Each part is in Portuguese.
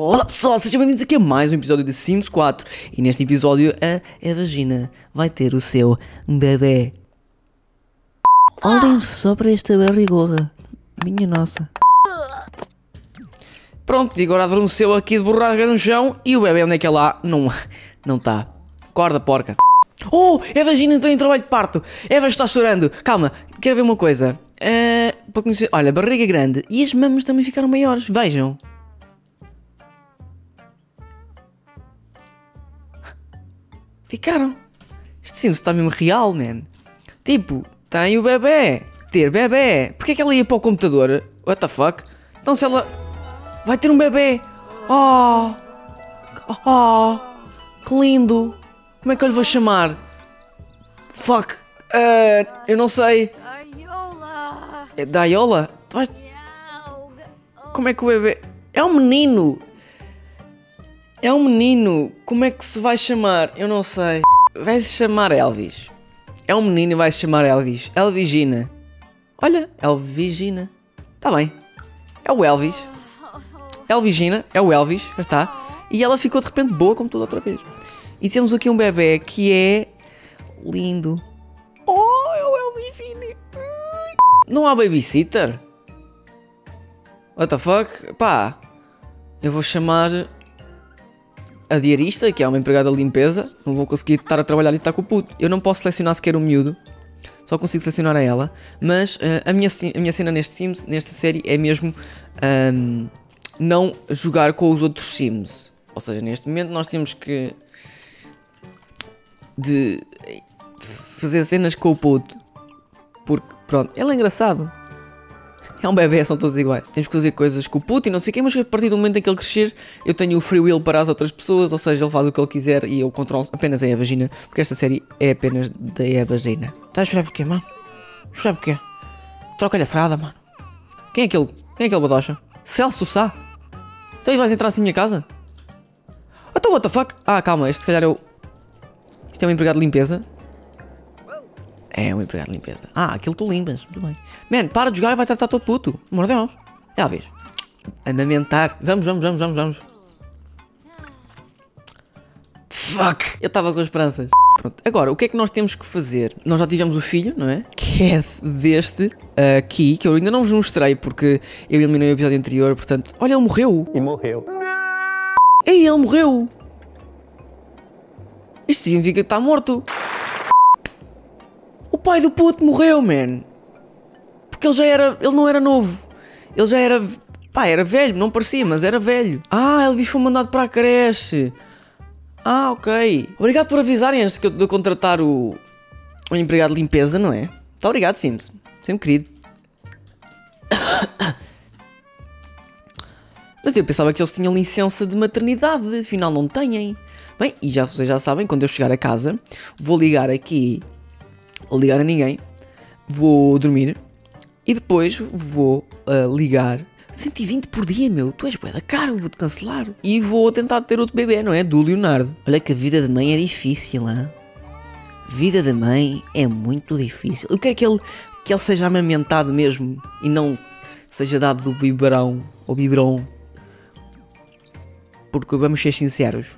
Olá pessoal, sejam bem-vindos aqui a mais um episódio de Sims 4. E neste episódio a vagina vai ter o seu bebê. Olhem só para esta barrigorra. Minha nossa. Pronto, e agora adormeceu aqui de borraga no chão. E o bebê onde é que é lá? Não está. Acorda, porca. Oh, a vagina está em trabalho de parto. Eva está chorando. Calma, quero ver uma coisa. Para conhecer, olha, barriga grande. E as mamas também ficaram maiores, vejam. Ficaram. Este Sims está mesmo real, man. Tipo, tem o bebê. Ter bebê. Porquê é que ela ia para o computador? What the fuck? Então se ela vai ter um bebê. Oh, que lindo. Como é que eu lhe vou chamar? Fuck. Eu não sei. É Daiola? Como é que o bebê... É um menino. É um menino. Como é que se vai chamar? Eu não sei. Vai-se chamar Elvis. É um menino e vai-se chamar Elvis. Elvigina. Olha, Elvigina. Está bem. É o Elvis. Elvigina. É o Elvis. Já está. E ela ficou de repente boa como toda outra vez. E temos aqui um bebê que é... lindo. Oh, é o Elvigina. Não há babysitter? What the fuck? Pá. Eu vou chamar... a diarista, que é uma empregada de limpeza. Não vou conseguir estar a trabalhar e estar com o puto. Eu não posso selecionar sequer o miúdo. Só consigo selecionar a ela. Mas a minha cena neste Sims, nesta série, é mesmo não jogar com os outros Sims. Ou seja, neste momento nós temos que fazer cenas com o puto. Porque, pronto, ele é engraçado. É um bebê, são todos iguais. Temos que fazer coisas com o puto e não sei o quê, mas a partir do momento em que ele crescer, eu tenho o free will para as outras pessoas, ou seja, ele faz o que ele quiser e eu controlo apenas a vagina, porque esta série é apenas da vagina. Estás a esperar porquê, mano? Esperar porquê? Troca-lhe a fralda, mano. Quem é aquele badocha? Celso Sá? Então aí vais entrar assim na minha casa? Então what the fuck? Ah, calma, este se calhar eu... Isto é um empregado de limpeza. É um empregado de limpeza. Ah, aquilo tu limpas. Muito bem. Man, para de jogar e vai tratar todo puto. Amor de Deus. Já vês. Amamentar. Vamos. Fuck. Eu estava com esperanças. Pronto. Agora, o que é que nós temos que fazer? Nós já tivemos o filho, não é? Que é deste aqui, que eu ainda não vos mostrei porque eu eliminei o episódio anterior, portanto... Olha, ele morreu. E morreu. Ei, ele morreu. Isto significa que está morto. O pai do puto morreu, man. Porque ele não era novo. Ele já era... Pá, era velho, não parecia, mas era velho. Ah, Elvis foi mandado para a creche. Ah, ok. Obrigado por avisarem antes de eu contratar o empregado de limpeza, não é? Muito obrigado, Sims. Sempre querido. Mas eu pensava que eles tinham licença de maternidade. Afinal, não têm. Bem, e vocês já sabem, quando eu chegar a casa, vou ligar aqui... Vou ligar a ninguém, vou dormir e depois vou ligar 120 por dia, meu, tu és bué da caro, vou-te cancelar. E vou tentar ter outro bebê, não é? Do Leonardo. Olha que a vida de mãe é difícil, hein? Vida de mãe é muito difícil. Eu quero que ele seja amamentado mesmo e não seja dado do biberão ou biberon. Porque vamos ser sinceros,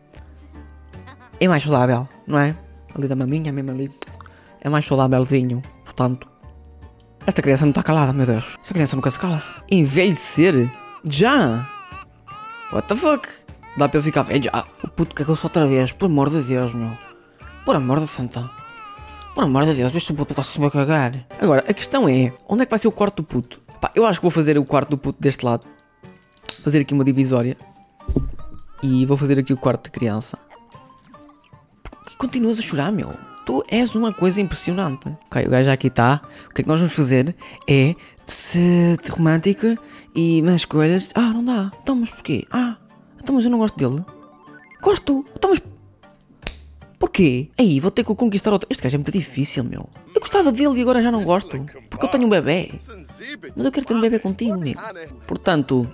é mais saudável, não é? Ali da maminha, mesmo ali. É mais saudávelzinho, portanto. Esta criança não está calada, meu Deus. Esta criança nunca se cala. Envelhecer? Já? What the fuck? Dá para eu ficar velho? Ah, o puto cagou-se outra vez. Por amor de Deus, meu. Por amor de santa. Por amor de Deus, vê se o puto gosta de me cagar. Agora, a questão é, onde é que vai ser o quarto do puto? Pá, eu acho que vou fazer o quarto do puto deste lado. Fazer aqui uma divisória. E vou fazer aqui o quarto de criança. Por que continuas a chorar, meu? Tu és uma coisa impressionante. Ok, o gajo já aqui está. O que é que nós vamos fazer é ser romântica e nas escolhas. Ah, não dá. Então, mas porquê? Ah, então, mas eu não gosto dele. Gosto. Então, mas porquê? Aí, vou ter que conquistar outro. Este gajo é muito difícil, meu. Eu gostava dele e agora já não gosto. Porque eu tenho um bebê. Mas eu quero ter um bebê contigo, amigo. Portanto,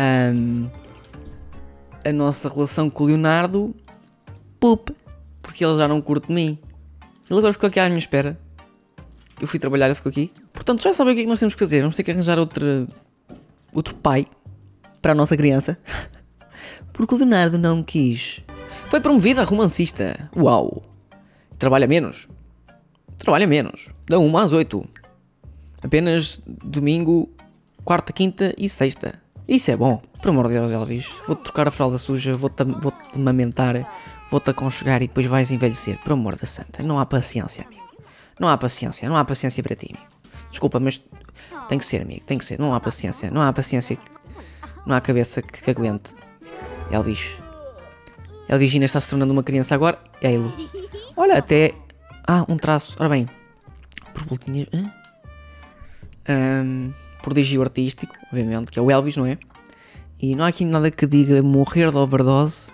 a nossa relação com o Leonardo, pup, porque ele já não curte de mim. Ele agora ficou aqui à minha espera. Eu fui trabalhar, ele ficou aqui. Portanto, já sabem o que é que nós temos que fazer. Vamos ter que arranjar outro pai para a nossa criança. Porque o Leonardo não quis. Foi promovido a romancista. Uau. Trabalha menos. Trabalha menos. Da 1 às 8. Apenas domingo, quarta, quinta e sexta. Isso é bom. Por amor de Deus, Elvis. Vou-te trocar a fralda suja, vou-te amamentar, vou-te aconchegar e depois vais envelhecer. Por amor da santa. Não há paciência, amigo. Não há paciência. Não há paciência para ti, amigo. Desculpa, mas tem que ser, amigo. Tem que ser. Não há paciência. Não há paciência. Não há cabeça que aguente. Elvis. Elvigina está se tornando uma criança agora. É ele. Olha, até... um traço. Ora bem. Por boletinhas... prodígio artístico, obviamente, que é o Elvis, não é? E não há aqui nada que diga morrer de overdose.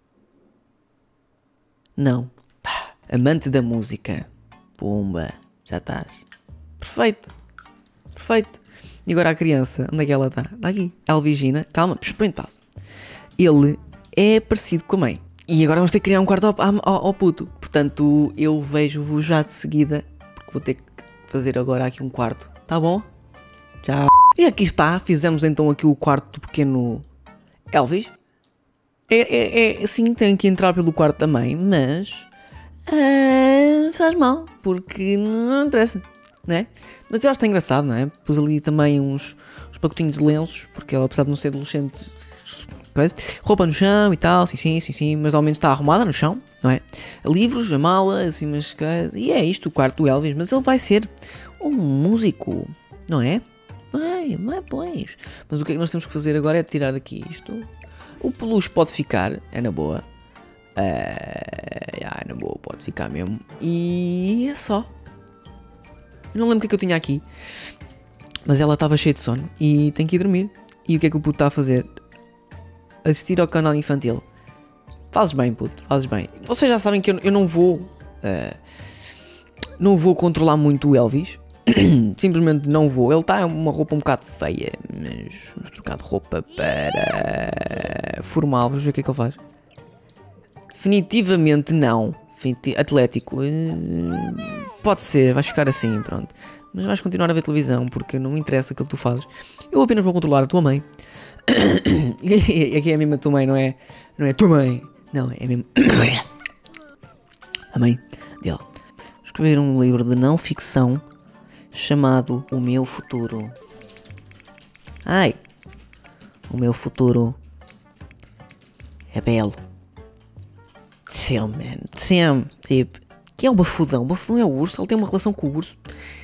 Não. Amante da música. Pumba. Já estás. Perfeito. Perfeito. E agora a criança, onde é que ela está? Está aqui. Elvigina. Calma, põe de pausa. Ele é parecido com a mãe. E agora vamos ter que criar um quarto ao puto. Portanto, eu vejo-vos já de seguida. Porque vou ter que fazer agora aqui um quarto. Tá bom? Já. E aqui está. Fizemos então aqui o quarto do pequeno Elvis. Sim, tem que entrar pelo quarto também. Mas... faz mal. Porque não interessa. Né? Mas eu acho que está engraçado, não é? Pus ali também uns pacotinhos de lenços. Porque ela, apesar de não ser adolescente... roupa no chão e tal, sim, mas ao menos está arrumada no chão, não é? Livros, a mala, assim, mas... E é isto, o quarto do Elvis, mas ele vai ser um músico, não é? Não é, pois. Mas o que é que nós temos que fazer agora é tirar daqui isto. O peluche pode ficar, é na boa. É na boa, pode ficar mesmo. E é só. Eu não lembro o que é que eu tinha aqui. Mas ela estava cheia de sono e tem que ir dormir. E o que é que o puto está a fazer? Assistir ao canal infantil. Fazes bem, puto, fazes bem. Vocês já sabem que eu não vou não vou controlar muito o Elvis. Simplesmente não vou. Ele está uma roupa um bocado feia, mas vamos trocar de roupa para formal. Vamos ver o que é que ele faz. Definitivamente não. Atlético. Pode ser, vais ficar assim, pronto. Mas vais continuar a ver televisão porque não me interessa aquilo que tu fazes. Eu apenas vou controlar a tua mãe. E aqui é mesmo a tua mãe, não é a tua mãe. Não, é mesmo a mãe dele. Vou escrever um livro de não ficção chamado O Meu Futuro. O meu futuro é belo. Sam, man. Sam, tipo, que é o Bafudão? O Bafudão é o urso, ele tem uma relação com o urso.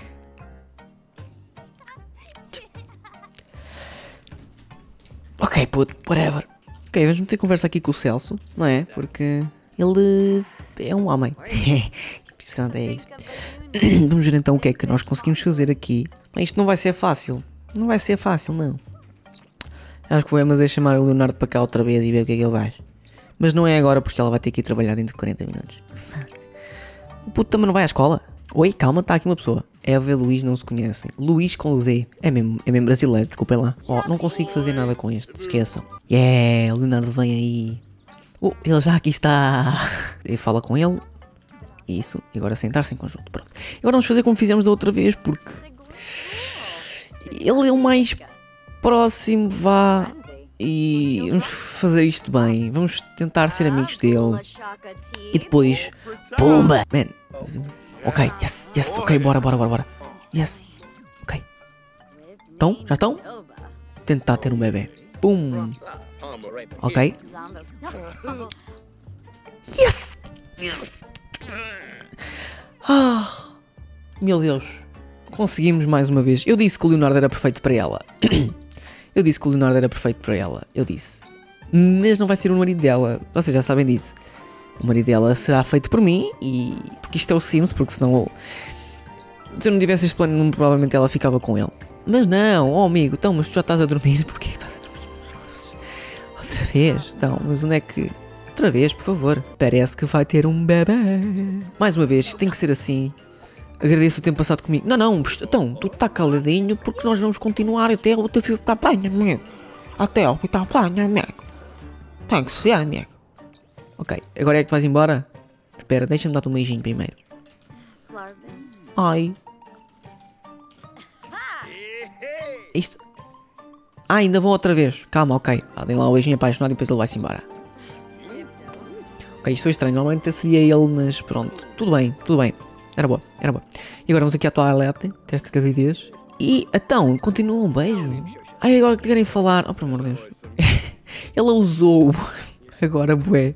Ok, puto, whatever. Ok, vamos meter conversa aqui com o Celso, não é? Porque ele é um homem. É isso. Vamos ver então o que é que nós conseguimos fazer aqui. Bem, isto não vai ser fácil. Não vai ser fácil, não. Acho que vou mas é chamar o Leonardo para cá outra vez e ver o que é que ele vai. Mas não é agora porque ela vai ter que ir trabalhar dentro de 40 minutos. O puto também não vai à escola. Oi, calma, está aqui uma pessoa. Eva e Luís não se conhecem. Luís com Z. É mesmo brasileiro, desculpem lá. Não consigo fazer nada com este, esqueçam. O Leonardo vem aí. Ele já aqui está. Ele fala com ele. Isso, e agora sentar-se em conjunto. Pronto. Agora vamos fazer como fizemos da outra vez, porque ele é o mais próximo, vá. E vamos fazer isto bem. Vamos tentar ser amigos dele. E depois, pumba! Man. Ok, yes, ok, bora. Yes, ok. Estão? Já estão? Tentar ter um bebê. Pum! Ok. Yes! Meu Deus. Conseguimos mais uma vez. Eu disse que o Leonardo era perfeito para ela. Eu disse. Mas não vai ser o marido dela. Vocês já sabem disso. O marido dela será feito por mim. E porque isto é o Sims. Porque senão se eu não tivesse este plano, provavelmente ela ficava com ele. Mas não, amigo. Então, mas tu já estás a dormir. Porquê que estás a dormir? Outra vez. Então, mas onde é que... Outra vez, por favor. Parece que vai ter um bebê. Mais uma vez, isto tem que ser assim. Agradeço o tempo passado comigo. Não, então, tu está caladinho porque nós vamos continuar até o teu filho ficar bem, amigo. Até o ficar bem, amigo. Tem que ser, amigo. Ok, agora é que tu vais embora? Espera, deixa-me dar-te um beijinho primeiro. Ai. Isto... Ah, ainda vão outra vez. Calma, ok. Deem lá o beijinho apaixonado e depois ele vai-se embora. Ok, isto foi estranho. Normalmente seria ele, mas pronto. Tudo bem, tudo bem. Era boa, era boa. E agora vamos aqui à toalete, teste de gravidez. E então, continua um beijo. Ai, agora que querem falar. Oh, pelo amor de Deus. Ela usou. Agora, bué.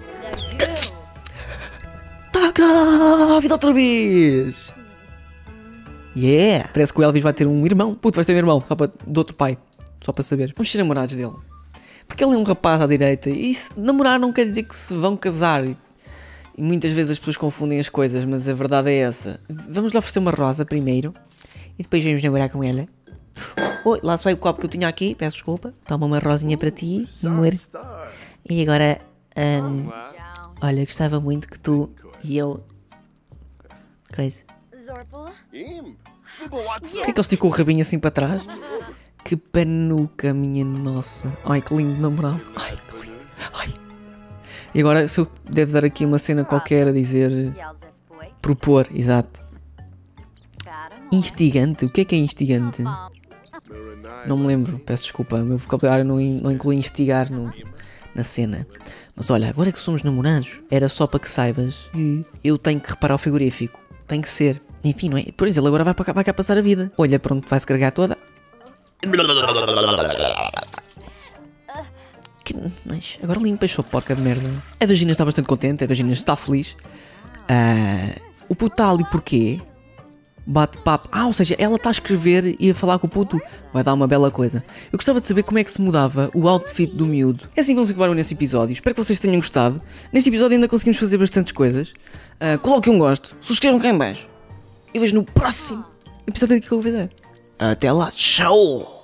Está grávida outra vez. Yeah. Parece que o Elvis vai ter um irmão. Puto, vai ter um irmão. Só para, de outro pai. Só para saber. Vamos ser namorados dele. Porque ele é um rapaz à direita. E se namorar não quer dizer que se vão casar. E muitas vezes as pessoas confundem as coisas, mas a verdade é essa. Vamos lhe oferecer uma rosa primeiro. E depois vamos namorar com ela. Oi, lá se vai o copo que eu tinha aqui. Peço desculpa. Toma uma rosinha para ti, amor. E agora... olha, gostava muito que tu e eu... Coisa. Por que é que ele esticou o rabinho assim para trás? Que panuca, minha nossa. Ai, que lindo namorado. Ai, que lindo. Ai. E agora, se eu devo dar aqui uma cena qualquer a dizer... Propor, exato. Instigante? O que é instigante? Não me lembro, peço desculpa. O meu vocabulário não inclui instigar na cena. Mas olha, agora que somos namorados, era só para que saibas que eu tenho que reparar o frigorífico. Tem que ser. Enfim, não é? Por isso ele agora vai cá passar a vida. Olha, pronto, vai-se carregar toda. Mas agora limpa a sua porca de merda. A vagina está bastante contente, a vagina está feliz. O puto está ali porquê? Bate papo. Ou seja, ela está a escrever e a falar com o puto. Vai dar uma bela coisa. Eu gostava de saber como é que se mudava o outfit do miúdo. É assim que vamos acabar nesse episódio. Espero que vocês tenham gostado. Neste episódio ainda conseguimos fazer bastantes coisas. Coloquem um gosto. Subscrevam cá em baixo. E vejo no próximo episódio que eu vou fazer. Até lá. Tchau.